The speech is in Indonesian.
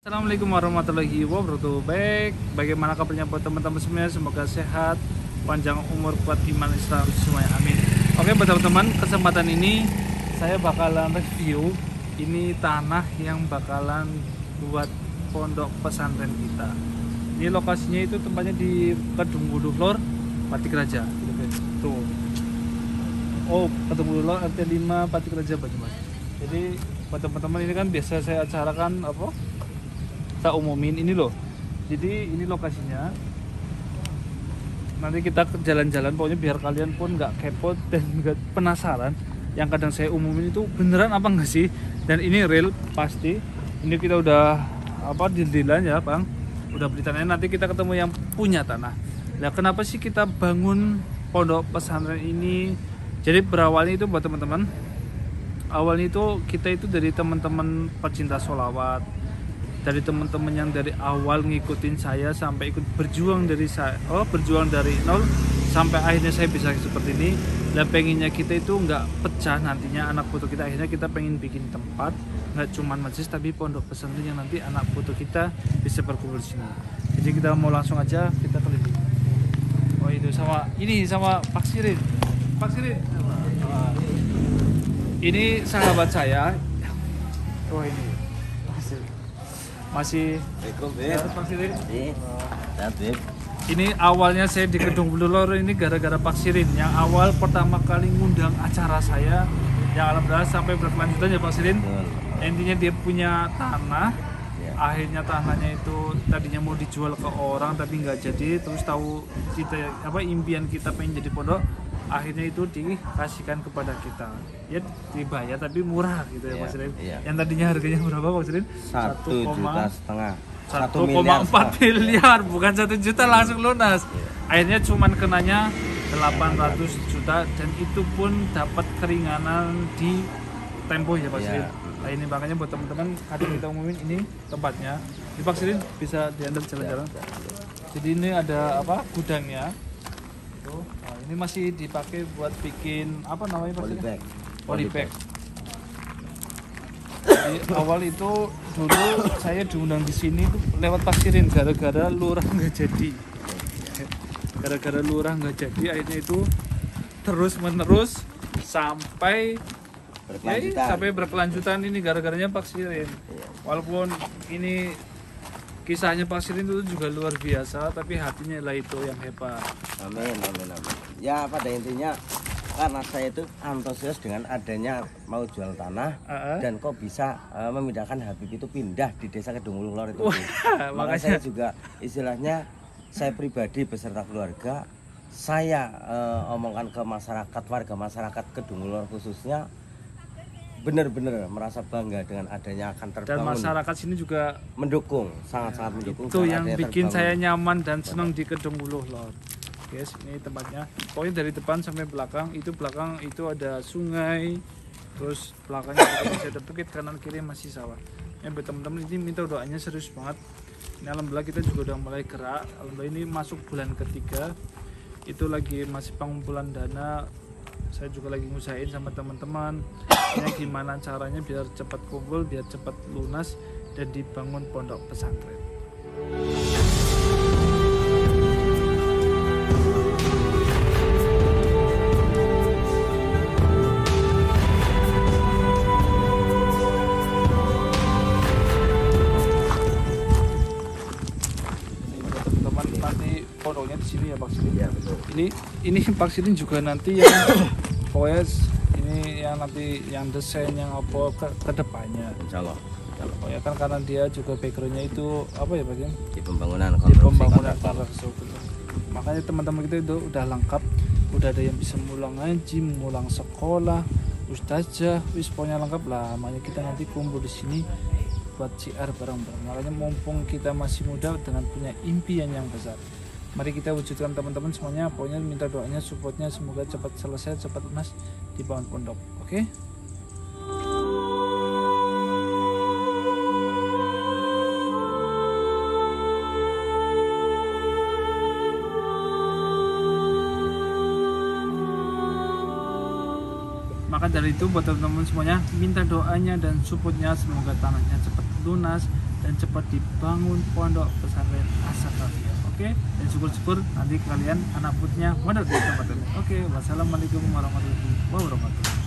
Assalamualaikum warahmatullahi wabarakatuh. Baik, bagaimana kabarnya buat teman-teman semuanya? Semoga sehat, panjang umur, kuat iman Islam semuanya, amin. Oke, buat teman-teman, kesempatan ini saya bakalan review ini tanah yang bakalan buat pondok pesantren kita. Ini lokasinya itu tempatnya di Kedung Wuluh Lor, Patik Raja. Tuh. Oh, Kedung Wuluh Lor RT 5 Patik Raja Banyumas. Jadi buat teman-teman ini kan biasa saya acarakan apa? Kita umumin ini loh, jadi ini lokasinya. Nanti kita jalan-jalan, pokoknya biar kalian pun nggak kepo dan nggak penasaran yang kadang saya umumin itu beneran apa enggak sih, dan ini real pasti. Ini kita udah apa deal-dealan ya bang, udah beli tanahnya, nanti kita ketemu yang punya tanah. Nah, kenapa sih kita bangun pondok pesantren ini? Jadi berawalnya itu buat teman-teman, awalnya itu kita itu dari teman-teman pecinta sholawat, dari teman-teman yang dari awal ngikutin saya sampai ikut berjuang dari berjuang dari nol sampai akhirnya saya bisa seperti ini. Dan pengennya kita itu nggak pecah nantinya anak putu kita, akhirnya kita pengen bikin tempat nggak cuman majelis tapi pondok pesantren yang nanti anak putu kita bisa berkumpul di sini. Jadi kita mau langsung aja kita keliling. Oh itu sama Pak Sirin. Pak Sirin. Ini sahabat saya. Oh ini. Masih Pak Sirin. Ini awalnya saya di Kedung Wuluh Lor ini gara-gara Pak Sirin yang awal pertama kali ngundang acara saya, yang alhamdulillah sampai berkelanjutan ya Pak Sirin. Intinya dia punya tanah, akhirnya tanahnya itu tadinya mau dijual ke orang tapi nggak jadi, terus tahu kita impian kita pengen jadi pondok, akhirnya itu dikasihkan kepada kita, ya dibayar tapi murah gitu ya Pak Sirin. Yang tadinya harganya berapa Pak Sirin? 1,4 miliar, bukan 1 juta langsung lunas. Akhirnya cuman kenanya 800 juta, dan itu pun dapat keringanan di tempo ya Pak Sirin. Nah ini makanya buat teman-teman hari kita umumin ini tempatnya. Di Pak Sirin bisa diantar jalan-jalan. Jadi ini ada gudangnya. Nah, ini masih dipakai buat bikin apa namanya Pak Sirin? Polybag. Jadi awal itu dulu saya diundang di sini tuh lewat Pak Sirin gara-gara lurah nggak jadi. Gara-gara lurah nggak jadi, akhirnya itu terus menerus sampai berkelanjutan ini gara-garanya Pak Sirin. Walaupun ini kisahnya Pak Sirin itu juga luar biasa, tapi hatinya lah itu yang hebat. Amin. Ya pada intinya karena saya itu antusias dengan adanya mau jual tanah dan kok bisa memindahkan Habib itu pindah di desa Kedung Wuluh Lor itu. Makanya saya juga istilahnya saya pribadi beserta keluarga saya omongkan ke masyarakat, warga masyarakat Kedung Wuluh Lor khususnya, benar-benar merasa bangga dengan adanya akan terbangun. Dan masyarakat sini juga mendukung, sangat-sangat mendukung. Itu yang bikin saya nyaman dan senang di Kedung Wuluh Lor. Guys, ini tempatnya. Pokoknya dari depan sampai belakang itu ada sungai. Terus belakangnya juga ada bukit, kanan kiri masih sawah. Ya buat teman-teman ini minta doanya serius banget. Ini alhamdulillah kita juga udah mulai gerak. Alhamdulillah ini masuk bulan ketiga. Itu lagi masih pengumpulan dana. Saya juga lagi ngusahain sama teman-teman gimana caranya biar cepat kumpul, biar cepat lunas dan dibangun pondok pesantren. Teman-teman nanti pondoknya di sini ya Pak Sirin. Ya, betul. Ini Pak Sirin juga nanti yang pokoknya ini yang nanti yang desain yang apa ke depannya. Insyaallah. Ya kan karena dia juga backgroundnya itu apa ya Pak Sirin? Di pembangunan konstruksi. Makanya teman-teman kita itu udah lengkap, udah ada yang bisa mulang ngaji, mulang sekolah, ustazah, pokoknya lengkap lah. Makanya kita nanti kumpul di sini buat CR bareng-bareng. Makanya mumpung kita masih muda dengan punya impian yang besar, mari kita wujudkan teman-teman semuanya. Pokoknya minta doanya, supportnya, semoga cepat selesai, cepat lunas dibangun pondok. Oke? Maka dari itu buat teman-teman semuanya minta doanya dan supportnya, semoga tanahnya cepat lunas dan cepat dibangun pondok pesantren As-Sakafiyah. Oke, dan syukur-syukur nanti kalian anak putnya benar di tempat ini. Oke, wassalamualaikum warahmatullahi wabarakatuh.